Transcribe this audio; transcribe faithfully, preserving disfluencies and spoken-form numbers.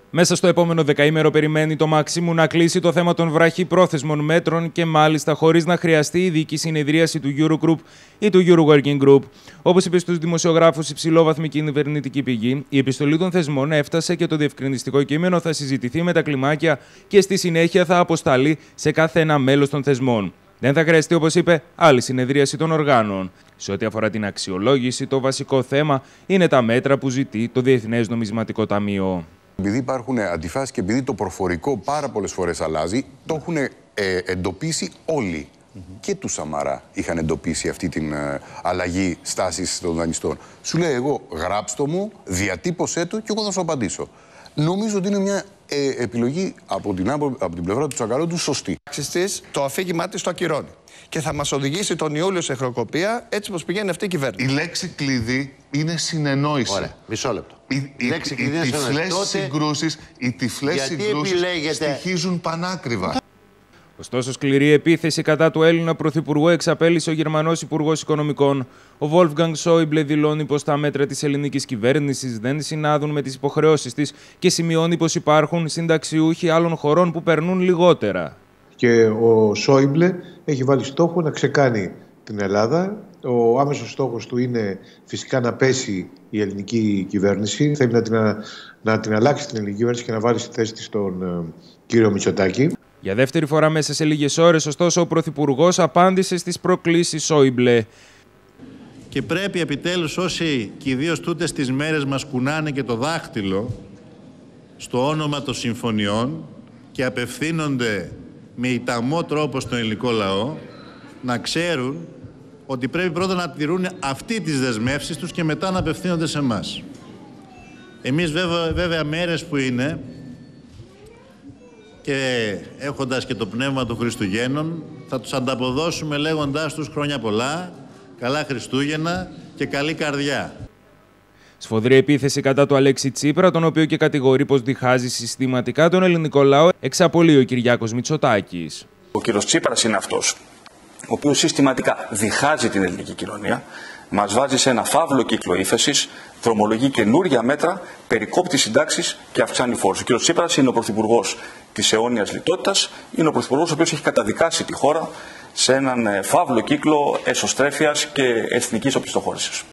Μέσα στο επόμενο δεκαήμερο περιμένει το Μαξίμου να κλείσει το θέμα των βραχυπρόθεσμων μέτρων και μάλιστα χωρίς να χρειαστεί ειδική συνεδρίαση του Eurogroup ή του Euro Working Group. Όπως είπε στους δημοσιογράφους υψηλόβαθμη κυβερνητική πηγή, η επιστολή των θεσμών έφτασε και το διευκρινιστικό κείμενο θα συζητηθεί με τα κλιμάκια και στη συνέχεια θα αποσταλεί σε κάθε ένα μέλος των θεσμών. Δεν θα χρειαστεί, όπως είπε, άλλη συνεδρίαση των οργάνων. Σε ό,τι αφορά την αξιολόγηση, το βασικό θέμα είναι τα μέτρα που ζητεί το Διεθνές Νομισματικό Ταμείο. Επειδή υπάρχουν αντιφάσεις και επειδή το προφορικό πάρα πολλές φορές αλλάζει, το έχουν ε, εντοπίσει όλοι. Mm-hmm. Και του Σαμαρά είχαν εντοπίσει αυτή την ε, αλλαγή στάσης των δανειστών. Σου λέει εγώ, γράψτε μου, διατύπωσέ το και εγώ θα σου απαντήσω. Νομίζω ότι είναι μια ε, επιλογή από την, από την πλευρά του Τσακαλώτου σωστή. Το αφήγημά της το ακυρώνει. Και θα μας οδηγήσει τον Ιούλιο σε χρεοκοπία, έτσι πως πηγαίνει αυτή η κυβέρνηση. Η λέξη κλειδί είναι συνεννόηση. Ωραία, μισό λεπτό. Οι, οι, οι, οι τυφλές συγκρούσεις, οι τυφλές συγκρούσεις επιλέγεται... στοιχίζουν πανάκριβα. Ωστόσο, σκληρή επίθεση κατά του Έλληνα Πρωθυπουργού εξαπέλυσε ο Γερμανός Υπουργός Οικονομικών. Ο Wolfgang Schäuble δηλώνει πως τα μέτρα της ελληνικής κυβέρνησης δεν συνάδουν με τις υποχρεώσεις της και σημειώνει πως υπάρχουν συνταξιούχοι άλλων χωρών που περνούν λιγότερα. Και ο Σόιμπλε έχει βάλει στόχο να ξεκάνει την Ελλάδα. Ο άμεσος στόχος του είναι φυσικά να πέσει η ελληνική κυβέρνηση. Θέλει να την, να την αλλάξει την ελληνική κυβέρνηση και να βάλει στη θέση της τον ε, κύριο Μητσοτάκη. Για δεύτερη φορά μέσα σε λίγες ώρες, ωστόσο, ο Πρωθυπουργός απάντησε στις προκλήσεις Σόιμπλε. Και πρέπει επιτέλους όσοι και ιδίως τούτες τις μέρες μας κουνάνε και το δάχτυλο στο όνομα των συμφωνιών και απευθύνονται με ηταμό τρόπο στον ελληνικό λαό, να ξέρουν ότι πρέπει πρώτα να τηρούν αυτή τις δεσμεύσεις τους και μετά να απευθύνονται σε εμάς. Εμείς βέβαια, βέβαια μέρες που είναι και έχοντας και το πνεύμα των Χριστουγέννων θα τους ανταποδώσουμε λέγοντάς τους χρόνια πολλά, καλά Χριστούγεννα και καλή καρδιά. Σφοδρή επίθεση κατά του Αλέξη Τσίπρα, τον οποίο και κατηγορεί πως διχάζει συστηματικά τον ελληνικό λαό, εξαπολύει ο Κυριάκος Μητσοτάκης. Ο κύριος Τσίπρας είναι αυτός, ο οποίος συστηματικά διχάζει την ελληνική κοινωνία, μας βάζει σε ένα φαύλο κύκλο ύφεσης, δρομολογεί καινούργια μέτρα, περικόπτει συντάξεις και αυξάνει φόρους. Ο κύριος Τσίπρας είναι ο πρωθυπουργός της αιώνιας λιτότητας, είναι ο πρωθυπουργός ο οποίος έχει καταδικάσει τη χώρα σε έναν φαύλο κύκλο εσωστρέφειας και εθνικής οπισθοχώρησης.